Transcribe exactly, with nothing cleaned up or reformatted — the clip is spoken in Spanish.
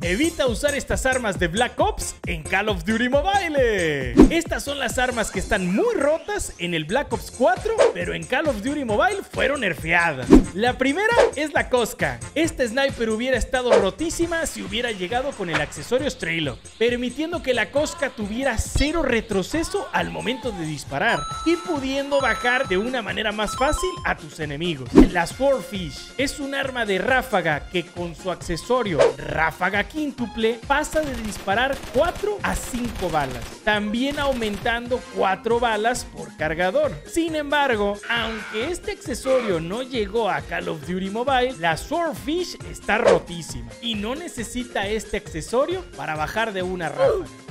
Evita usar estas armas de Black Ops en Call of Duty Mobile. Estas son las armas que están muy rotas en el Black Ops cuatro, pero en Call of Duty Mobile fueron nerfeadas. La primera es la Cosca. Esta sniper hubiera estado rotísima si hubiera llegado con el accesorio Straylock, permitiendo que la Cosca tuviera cero retroceso al momento de disparar y pudiendo bajar de una manera más fácil a tus enemigos. La Swordfish es un arma de ráfaga que con su accesorio Ráfaga Quíntuple pasa de disparar cuatro a cinco balas, también aumentando cuatro balas por cargador. Sin embargo, aunque este accesorio no llegó a Call of Duty Mobile, la Swordfish está rotísima y no necesita este accesorio para bajar de una ráfaga.